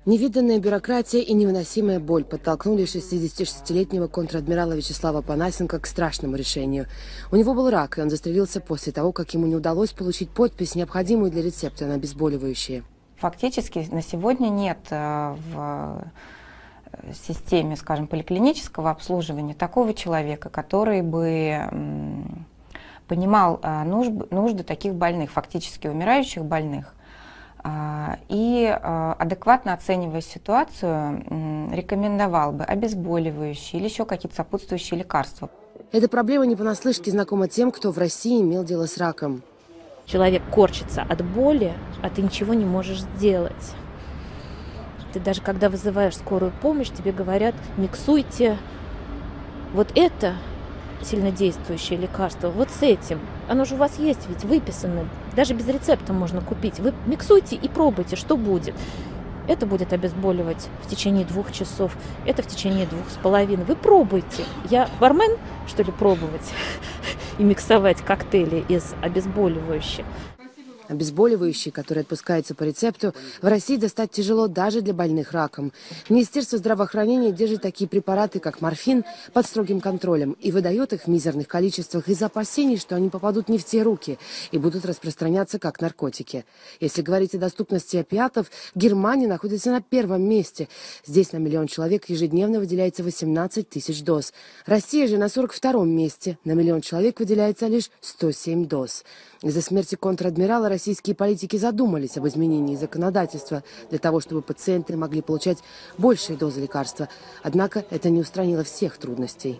Невиданная бюрократия и невыносимая боль подтолкнули 66-летнего контр-адмирала Вячеслава Панасенко к страшному решению. У него был рак, и он застрелился после того, как ему не удалось получить подпись, необходимую для рецепта на обезболивающее. Фактически на сегодня нет в системе, скажем, поликлинического обслуживания такого человека, который бы понимал нужды таких больных, фактически умирающих больных, и, адекватно оценивая ситуацию, рекомендовал бы обезболивающие или еще какие-то сопутствующие лекарства. Эта проблема не понаслышке знакома тем, кто в России имел дело с раком. Человек корчится от боли, а ты ничего не можешь сделать. Ты даже когда вызываешь скорую помощь, тебе говорят: миксуйте вот это сильнодействующее лекарство вот с этим. Оно же у вас есть, ведь выписано. Даже без рецепта можно купить. Вы миксуйте и пробуйте, что будет. Это будет обезболивать в течение 2 часов, это в течение 2,5. Вы пробуйте. Я бармен, что ли, пробовать и миксовать коктейли из обезболивающих? Обезболивающие, которые отпускаются по рецепту, в России достать тяжело даже для больных раком. Министерство здравоохранения держит такие препараты, как морфин, под строгим контролем и выдает их в мизерных количествах из-за опасений, что они попадут не в те руки и будут распространяться как наркотики. Если говорить о доступности опиатов, Германия находится на 1-м месте. Здесь на 1 миллион человек ежедневно выделяется 18 тысяч доз. Россия же на 42-м месте. На 1 миллион человек выделяется лишь 107 доз. Из-за смерти контр-адмирала российские политики задумались об изменении законодательства для того, чтобы пациенты могли получать большие дозы лекарства. Однако это не устранило всех трудностей.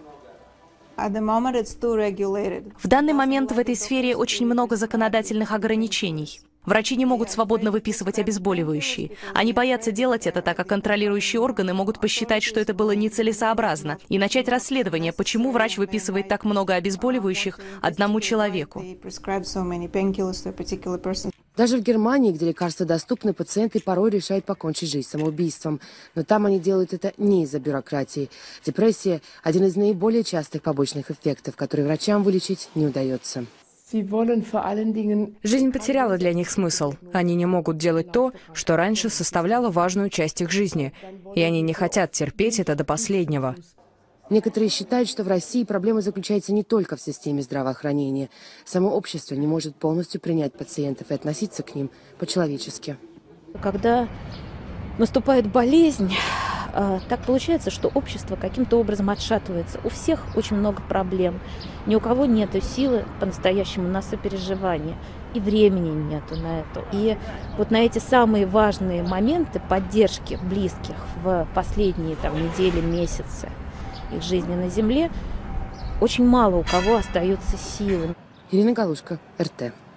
В данный момент в этой сфере очень много законодательных ограничений. Врачи не могут свободно выписывать обезболивающие. Они боятся делать это, так как контролирующие органы могут посчитать, что это было нецелесообразно, и начать расследование, почему врач выписывает так много обезболивающих одному человеку. Даже в Германии, где лекарства доступны, пациенты порой решают покончить жизнь самоубийством. Но там они делают это не из-за бюрократии. Депрессия – один из наиболее частых побочных эффектов, который врачам вылечить не удается. Жизнь потеряла для них смысл. Они не могут делать то, что раньше составляло важную часть их жизни. И они не хотят терпеть это до последнего. Некоторые считают, что в России проблема заключается не только в системе здравоохранения. Само общество не может полностью принять пациентов и относиться к ним по-человечески. Когда наступает болезнь, так получается, что общество каким-то образом отшатывается. У всех очень много проблем. Ни у кого нет силы по-настоящему на сопереживание. И времени нету на это. И вот на эти самые важные моменты поддержки близких в последние недели, месяцы их жизни на земле очень мало у кого остается силы. Ирина Галушко, РТ.